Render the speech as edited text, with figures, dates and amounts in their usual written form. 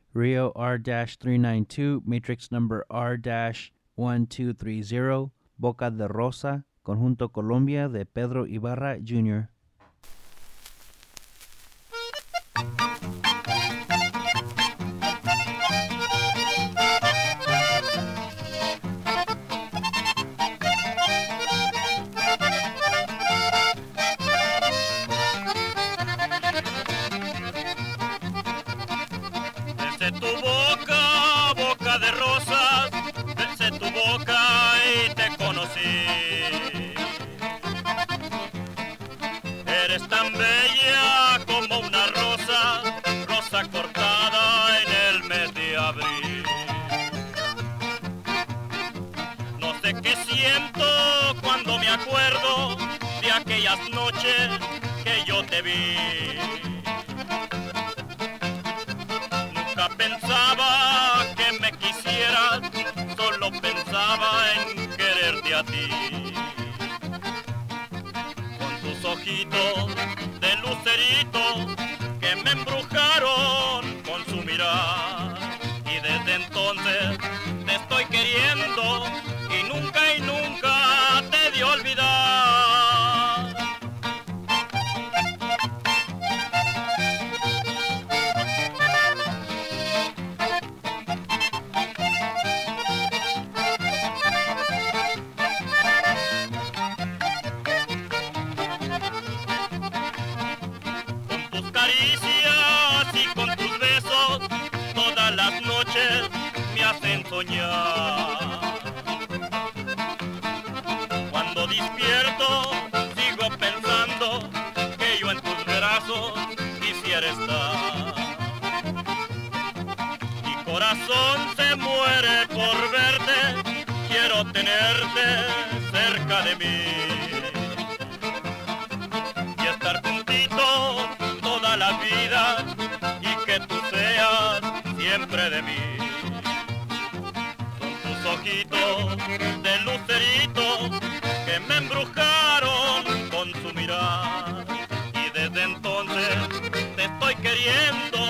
Rio R-392, matrix number R-1230, Boca de Rosa, Conjunto Colombia de Pedro Ibarra Jr. Besé tu boca, boca de rosas, besé tu boca y te conocí. Eres tan bella como una rosa, rosa cortada en el mes de abril. No sé qué siento cuando me acuerdo de aquellas noches que yo te vi. Nunca pensaba que me quisieras, solo pensaba en quererte a ti. Con tus ojitos de lucerito que me embrujaron con su mirar. Y desde entonces te estoy queriendo y nunca te he de olvidar. Con tus caricias y con tus besos, todas las noches me hacen soñar. Cuando despierto, sigo pensando que yo en tus brazos quisiera estar. Mi corazón se muere por verte, quiero tenerte cerca de mí. Y estar juntito toda la vida y que tú seas siempre de mí. Con tus ojitos de lucerito que me embrujaron con su mirar. Y desde entonces te estoy queriendo